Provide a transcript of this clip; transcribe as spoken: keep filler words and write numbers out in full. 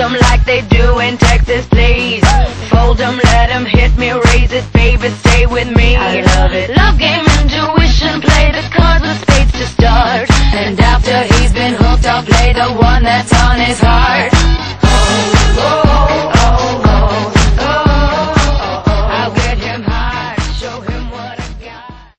'em like they do in Texas, please. Fold 'em, let 'em hit me, raise it, baby, stay with me. I love it. Love game, intuition, play the cards with spades to start. And after he's been hooked, I'll play the one that's on his heart.